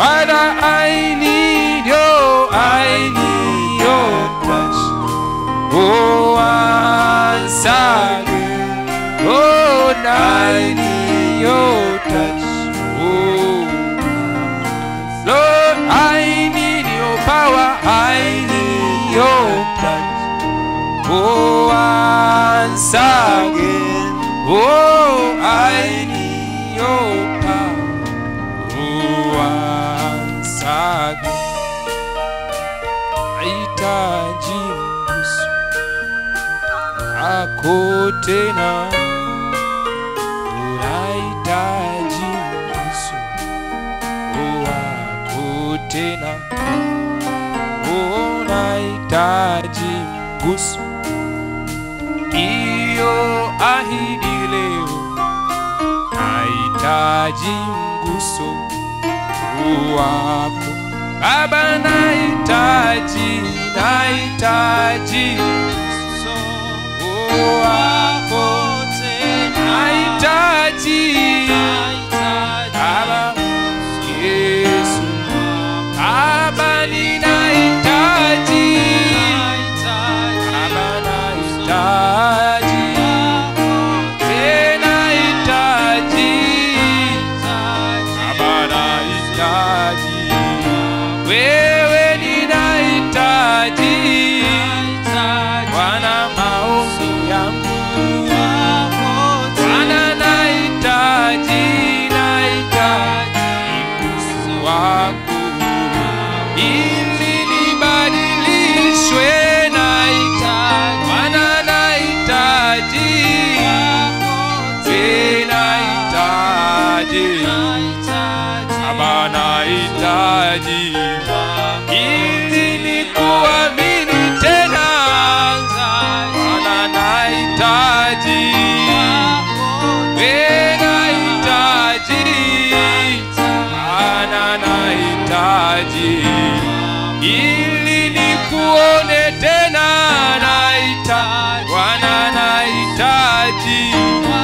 Father, I need your touch. Oh, once again. Oh, I need your touch. Oh, Lord, I need your power. I need your touch. Oh, once again. Oh, I need your power. Oh, once again. Nahitaji mguso wako tena. Nahitaji mguso wako tena. Oh, nahitaji mguso iyo ahidi leo. Nahitaji mguso wako Baba, nahitaji mguso wako tena. Nahitaji Baba Yesu, Baba ninahitaji Baba, nahitaji tena, nahitaji Baba, nahitaji wewe, ninahitaji Bwana, maombi yangu Bwana, nahitaji mguso wako ili nibadilishwe. Nahitaji Bwana, nahitaji Baba, nahitaji ili nikuamini tena. Bwana, nahitaji Bwana, nahitaji ili nikuone tena. Nahitaji Bwana, nahitaji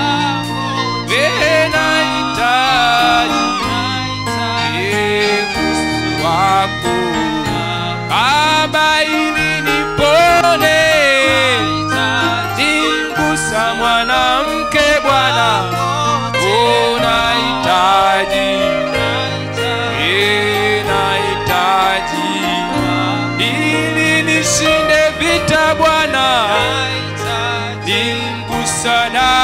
mguso wako Baba, ili nipone. Mgusa mwanamke Bwana, oh, nahitaji ili nishinde vita Bwana. Mgusa